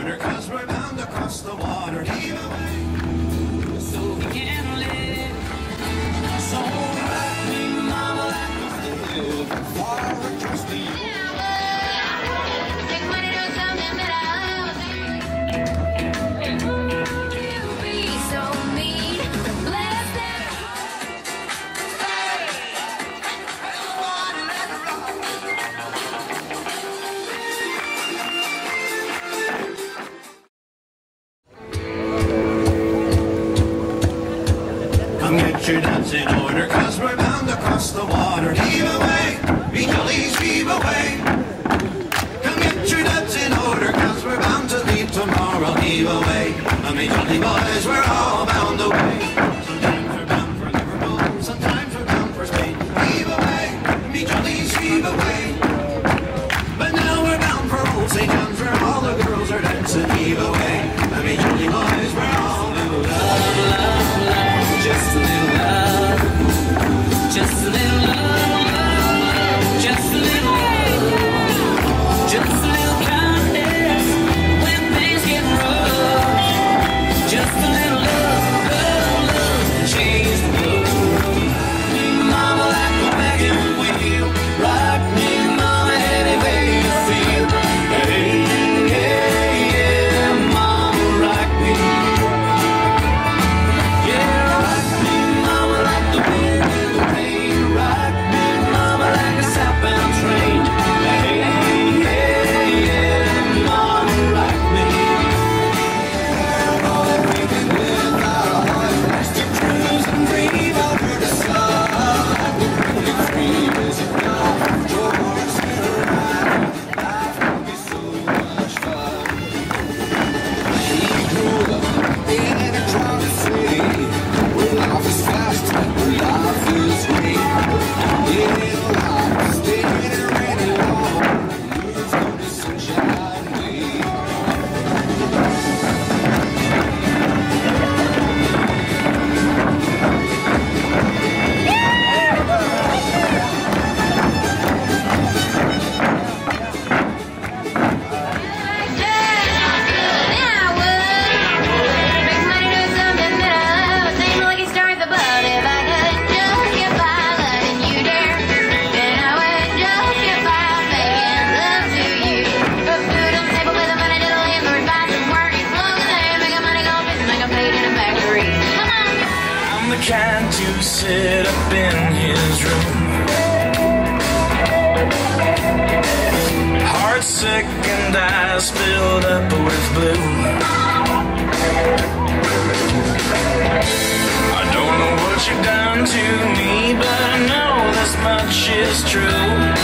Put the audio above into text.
joiner, 'cause we're bound across the water. Heave away, so we can live. So rock me, mama, like we live far across the get your ducks in order, 'cause we're bound across the water. Heave away, me jollies, heave away. Come get your ducks in order, 'cause we're bound to leave tomorrow. Heave away, and me jolly boys, we're all bound away. Sometimes we're bound for Liverpool, sometimes we're bound for Spain. Heave away, me jollies, heave away. But now we're bound for old St. John's, where all the girls are dancing. Heave away, and me jolly boys, we're all bound away. Just a little love, just a little love, just a little love, just a little kindness when things get rough. Just a little love, love, love, change the world. Mama, like a wagon wheel, rock me, mama, any way you feel. Hey, hey, yeah, mama, rock me. Kind to sit up in his room, heart sick and eyes filled up with blue. I don't know what you've done to me, but I know this much is true.